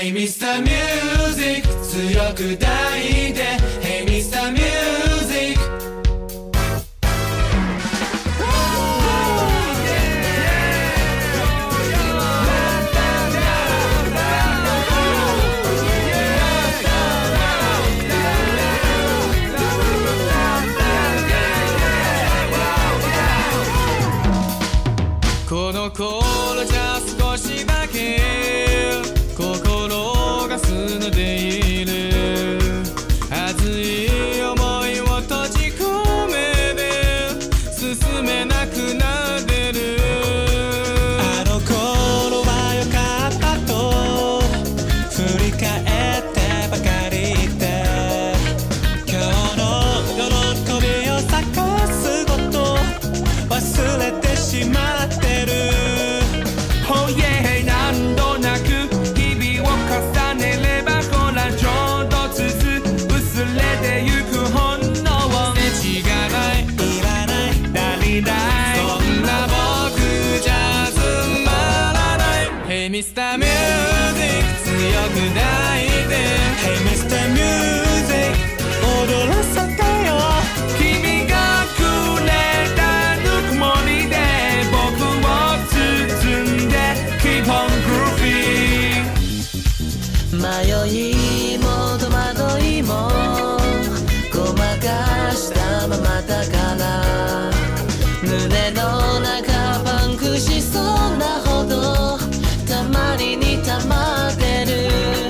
Hey Mr. Music 強く抱いて Hey Mr. Musicこの頃じゃ少しだけ心が澄んでいる熱い想いを閉じ込めて進めなくなってるあの頃は良かったと振り返ってばかりで今日の喜びを探すこと忘れてしまってる Oh yeah 何度なく日々を重ねればほらちょっとずつ薄れてゆく本能すれ違がないいらないなりないそんな僕じゃつまらない Hey Mr. Music 強く抱いて Hey Mr. Music 踊らせてよ君がくれたぬくもりで僕を包んで Keep on grooving 迷いも戸惑いもごまかしたままだから胸の中パンクしそうなほどたまりにたまってる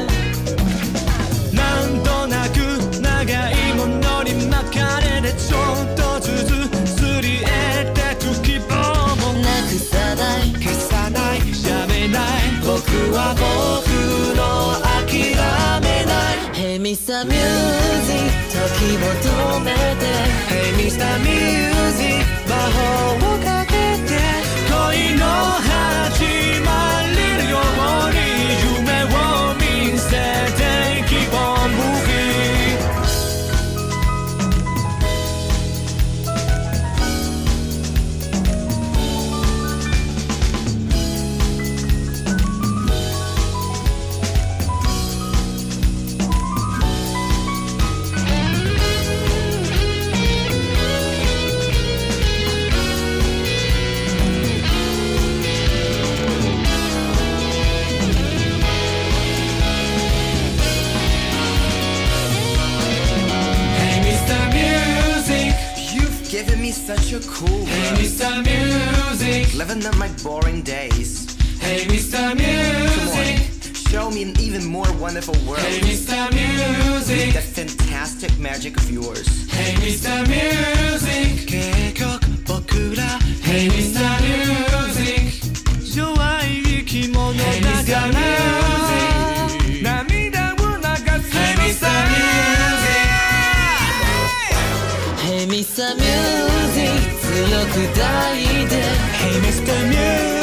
なんとなく長いものに巻かれてちょっとずつすり得てく希望もなくさない消さないやめない僕は僕の諦めない Hey Mr. Music 時を止めて Hey Mr. Music 魔法をかけて恋の始まりのように夢を見せて Keep on moving Giving me such a cool Hey world. Mr. Music Living up my boring days. Hey Mr. Come Music on, show me an even more wonderful world. Hey Mr. Music That fantastic magic of yours. Hey Mr. Music 結局僕ら Hey Mr. Music 弱い生き物だ Hey か Mr. ら Music 涙を流す Hey の Mr. さ Hey Mr. Music 強く抱いて Hey Mr. Music